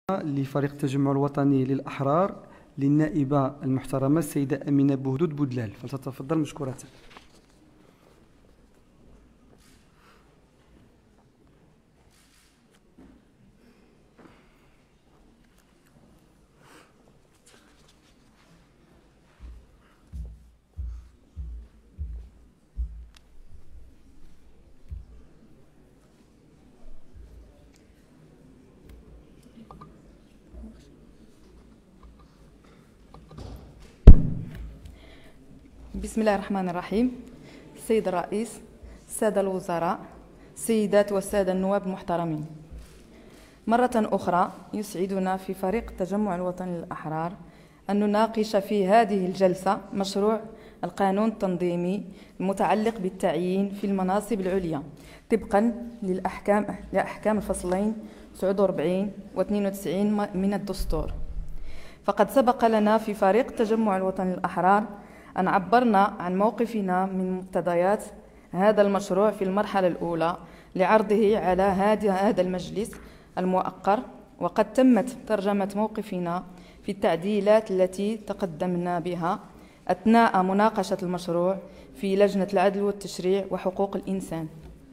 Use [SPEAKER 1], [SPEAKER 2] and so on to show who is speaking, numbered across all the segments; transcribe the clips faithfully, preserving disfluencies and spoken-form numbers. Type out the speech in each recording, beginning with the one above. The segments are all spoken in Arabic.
[SPEAKER 1] لفريق التجمع الوطني للأحرار للنائبة المحترمة السيدة أمينة بوهدود بودلال، فلتتفضل مشكورة.
[SPEAKER 2] بسم الله الرحمن الرحيم. السيد الرئيس، السادة الوزراء، السيدات والسادة النواب المحترمين، مرة أخرى يسعدنا في فريق التجمع الوطني للأحرار أن نناقش في هذه الجلسة مشروع القانون التنظيمي المتعلق بالتعيين في المناصب العليا طبقا للأحكام لأحكام الفصلين تسعة وأربعين و اثنين وتسعين من الدستور. فقد سبق لنا في فريق التجمع الوطني للأحرار أن عبرنا عن موقفنا من مقتضيات هذا المشروع في المرحلة الأولى لعرضه على هذا المجلس المؤقر، وقد تمت ترجمة موقفنا في التعديلات التي تقدمنا بها أثناء مناقشة المشروع في لجنة العدل والتشريع وحقوق الإنسان.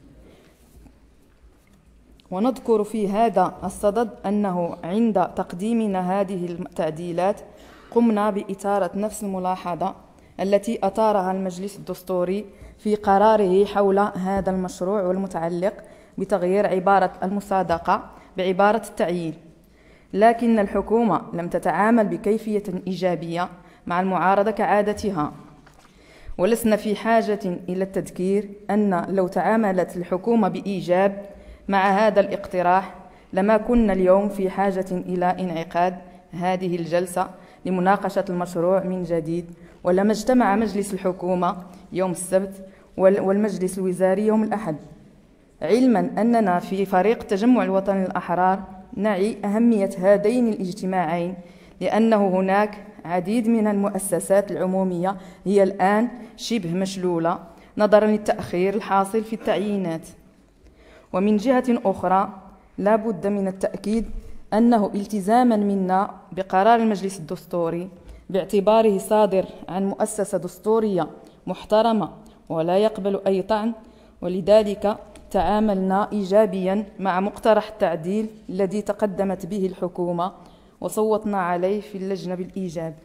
[SPEAKER 2] ونذكر في هذا الصدد أنه عند تقديمنا هذه التعديلات قمنا بإثارة نفس الملاحظة التي أثارها المجلس الدستوري في قراره حول هذا المشروع والمتعلق بتغيير عبارة المصادقة بعبارة التعيين، لكن الحكومة لم تتعامل بكيفية إيجابية مع المعارضة كعادتها. ولسنا في حاجة إلى التذكير أن لو تعاملت الحكومة بإيجاب مع هذا الاقتراح لما كنا اليوم في حاجة إلى انعقاد هذه الجلسة لمناقشة المشروع من جديد، ولما اجتمع مجلس الحكومة يوم السبت والمجلس الوزاري يوم الأحد، علما أننا في فريق التجمع الوطني للأحرار نعي أهمية هذين الاجتماعين، لأنه هناك عديد من المؤسسات العمومية هي الآن شبه مشلولة نظرا للتأخير الحاصل في التعيينات. ومن جهة أخرى لا بد من التأكيد أنه التزاما منا بقرار المجلس الدستوري باعتباره صادر عن مؤسسة دستورية محترمة ولا يقبل أي طعن، ولذلك تعاملنا إيجابيا مع مقترح التعديل الذي تقدمت به الحكومة وصوتنا عليه في اللجنة بالإيجاب.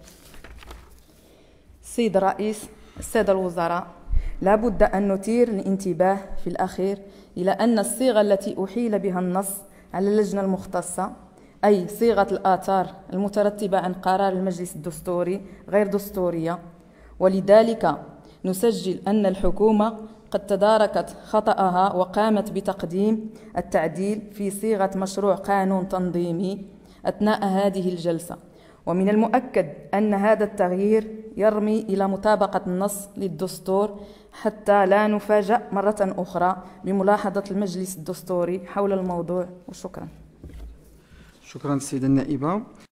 [SPEAKER 2] السيد الرئيس، السادة الوزراء، لا بد أن نثير الانتباه في الأخير إلى أن الصيغة التي أحيل بها النص على اللجنة المختصة، أي صيغة الآثار المترتبة عن قرار المجلس الدستوري، غير دستورية، ولذلك نسجل أن الحكومة قد تداركت خطأها وقامت بتقديم التعديل في صيغة مشروع قانون تنظيمي أثناء هذه الجلسة. ومن المؤكد أن هذا التغيير يرمي إلى مطابقة النص للدستور حتى لا نفاجأ مرة أخرى بملاحظة المجلس الدستوري حول الموضوع. وشكرا.
[SPEAKER 1] شكرا السيدة النائبة.